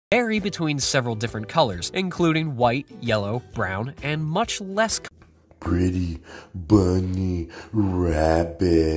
vary between several different colors, including white, yellow, brown, and much less Pretty bunny rabbit.